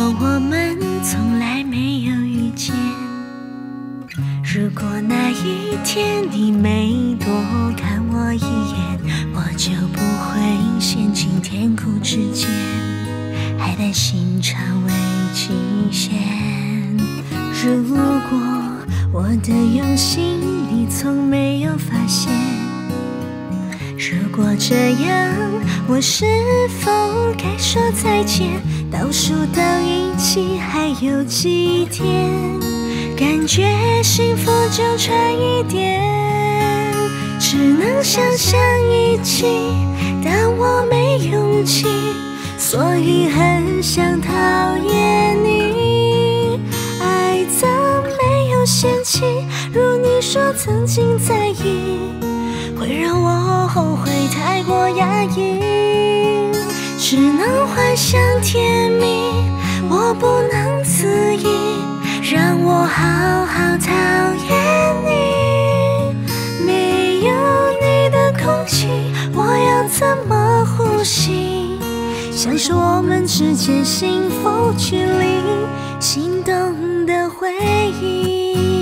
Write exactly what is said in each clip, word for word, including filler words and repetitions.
我们从来没有遇见，如果那一天你没多看我一眼，我就不会陷进甜苦之间，还担心肠未极限。如果我的用心你从没有发现，如果这样，我是否该说再见？倒数到一起还有几天，感觉幸福就差一点，只能想象一起，但我没勇气，所以很想讨厌你。爱怎没有嫌弃？如你说曾经在意，会让我后悔太过压抑，只能幻想甜蜜，我不能自已，让我好好讨厌你。没有你的空气，我要怎么呼吸？享受我们之间幸福距离，心动的回忆。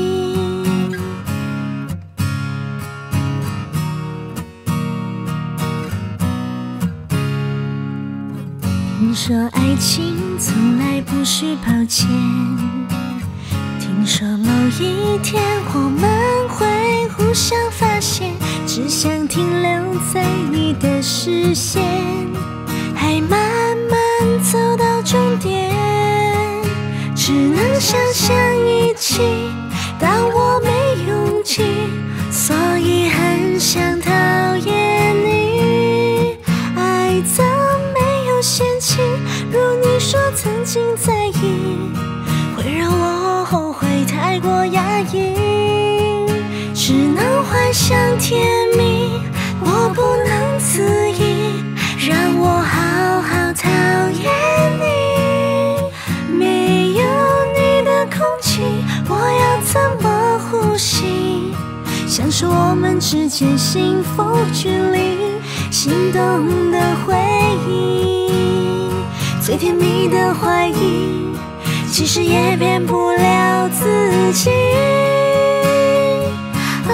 听说爱情从来不是抱歉，听说某一天我们会互相发现，只想停留在你的视线，还慢慢走到终点，只能想象一起，但我没勇气，所以很想讨厌你。爱怎没有嫌弃？如你说曾经在意，会让我后悔太过压抑，只能幻想甜蜜，我不能自已，让我好好讨厌你。没有你的空气，我要怎么呼吸？享受我们之间幸福距离，心动的回忆，最甜蜜的怀疑，其实也变不了自己。啊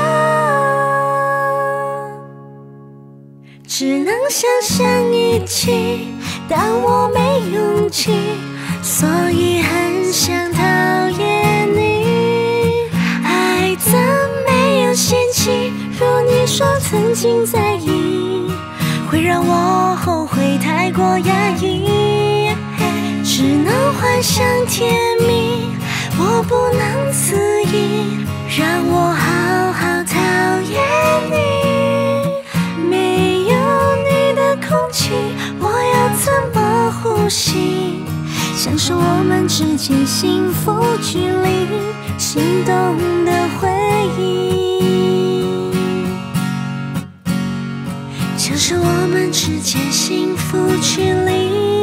哈，只能想象一起，但我没勇气，所以很想讨厌你。爱怎没有嫌弃？如你说曾经在意，会让我后悔太过压抑，只能幻想甜蜜，我不能自已，让我好好讨厌你。没有你的空气，我要怎么呼吸？享受我们之间幸福距离，心动的回忆，享受我们之间幸福距离。